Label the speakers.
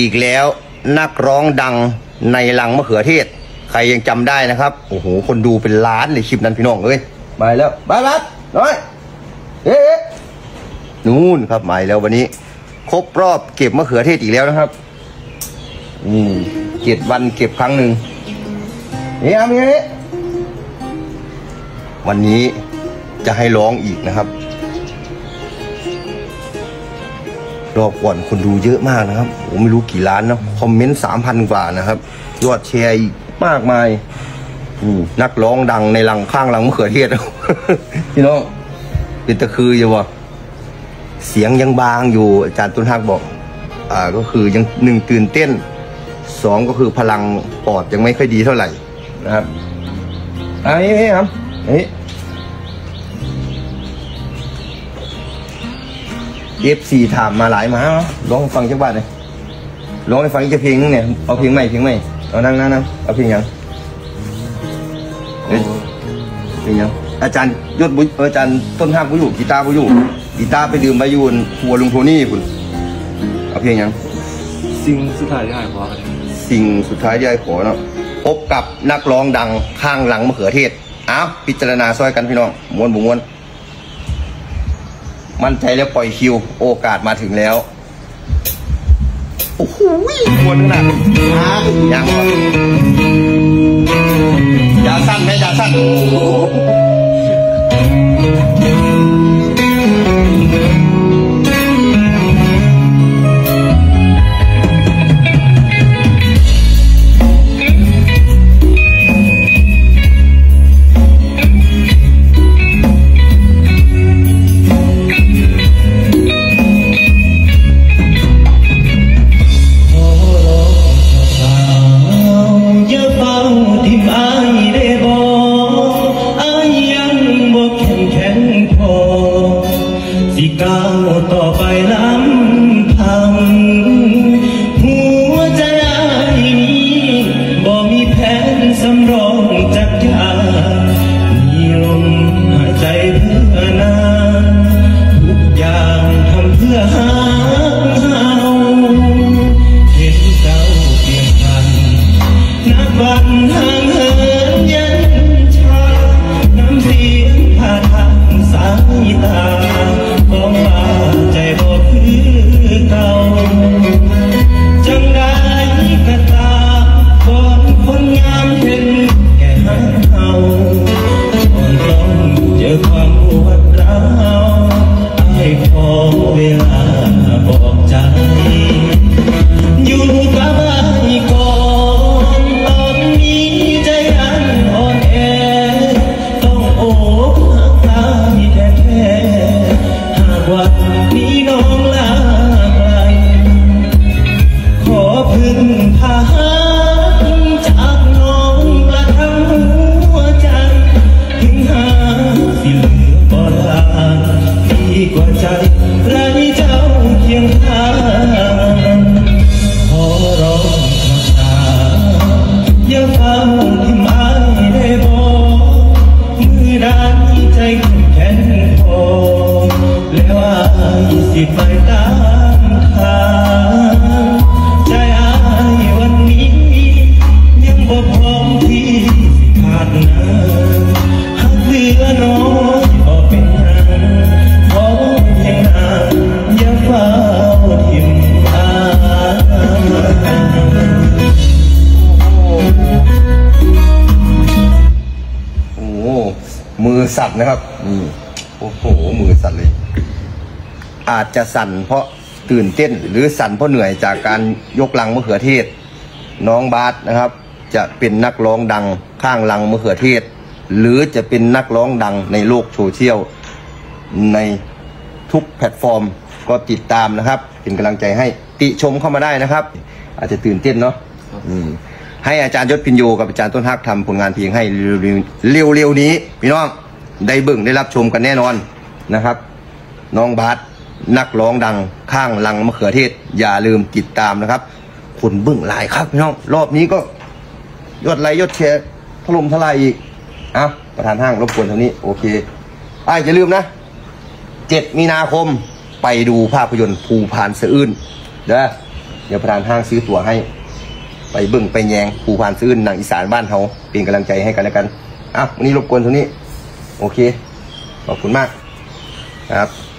Speaker 1: อีกแล้วนักร้องดังในลังมะเขือเทศใครยังจำได้นะครับโอ้โหคนดูเป็นล้านในคลิปนั้นพี่น้องเอ้ยมาแล้วบัสน้อยนู่นครับมาแล้ววันนี้ครบรอบเก็บมะเขือเทศอีกแล้วนะครับ7 วันเก็บครั้งหนึ่งนี่ครับนี่วันนี้จะให้ร้องอีกนะครับรอบก่อนคนดูเยอะมากนะครับผมไม่รู้กี่ล้านนะคอมเมนต์ 3,000 กว่านะครับยอดแชร์อีกมากมายนักร้องดังในลังข้างลังมะเขือเทศ พี่น้องเป็นตะคืออยู่วะเสียงยังบางอยู่อาจารย์ต้นฮักบอกก็คือยัง1ตื่นเต้น2ก็คือพลังปอดยังไม่ค่อยดีเท่าไหร่นะครับนี่ครับFC ถามมาหลายมาร้องฟังจักบาทเลยร้องให้ฟังอีกเพลงนึงเนี่ยเอาเพลงใหม่เอานั่งเอาเพลงยังเพลงยังอาจารย์ยศบุญอาจารย์ต้นฮักบุญอยู่กีตาร์บุญอยู่กีตาร์ไปดื่มใบยูนหัวลุงโทนี่คุณเอาเพลงยัง
Speaker 2: สิ่งสุดท้ายที่ไอ้ขอ
Speaker 1: สิ่งสุดท้ายที่ไอ้ขอเนาะพบกับนักร้องดังข้างหลังมะเขือเทศพิจารณาซอยกันพี่น้องม้วนบุม้วนมั่นใจแล้วปล่อยคิวโอกาสมาถึงแล้วโอ้โหม้วนขนาดยังก่อนอย่าสั้นไหมอย่าสั้น
Speaker 3: ต่อไปลำพังหัวใจนี้บ่มีแผนสำรองจักยามีลมหายใจเพื่อนานทุกอย่างทำเพื่อหาเราเห็นเจ้าเพียงพันนับวันห่างเหินยันชาน้ำเสียงผ่านทางสายตาของเราใจบ่คือเก่าจังได้กระตาก่อนคนงามเห็นแก่เฮาก่อนต้องเจอความปวดร้าวให้พอเวลาบอกใจอยู่กับอ้ายก่อนตอนนี้ใจอันอ่อนแอต้องโอบหักตายแท้วันนี้น้องลาไกลขอพึ่งพาจากน้องประทังหัวใจถึงหาสิเหลือบ่ลาดีกว่าใจไร้เจ้าเคียงข้างขอร้องขออย่าเฝ้าที่หมายได้บอกมือด้านใจแข็งพอแล้วสิไปตามทางใจอ้ายวันนี้ยังบ่พร้อมที่สิขาดน้ำหากเหลือน้อยบ่เป็นหยังขอเพียงนานอย่าเฝ้าทิ่มอ้าย
Speaker 1: โอ้มือสั่นนะครับโอ้โหมือสั่นเลยอาจจะสั่นเพราะตื่นเต้นหรือสั่นเพราะเหนื่อยจากการยกลังมะเขือเทศน้องบาสนะครับจะเป็นนักร้องดังข้างลังมะเขือเทศหรือจะเป็นนักร้องดังในโลกโซเชียลในทุกแพลตฟอร์มก็ติดตามนะครับเป็นกำลังใจให้ติชมเข้ามาได้นะครับอาจจะตื่นเต้นเนาะให้อาจารย์ยศพินโยกับอาจารย์ต้นฮักทำผลงานเพลงให้เร็วๆนี้พี่น้องได้เบิ่งได้รับชมกันแน่นอนนะครับน้องบาสนักร้องดังข้างลังมะเขือเทศอย่าลืมติดตามนะครับคนเบิ่งหลายครับพี่น้องรอบนี้ก็ยอดไลค์ยอดแชร์ถล่มทลายอีกประธานห้างรบกวนเท่านี้โอเคอย่าลืมนะ7 มีนาคมไปดูภาพยนตร์ภูพานสะอื้นเด้อดี๋ยวประธานห้างซื้อตั๋วให้ไปเบิ่งไปแยงภูพานซื่นหนังอีสานบ้านเฮาเป็นกำลังใจให้กันแล้วกันวันนี้รบกวนเท่านี้โอเคขอบคุณมากครับ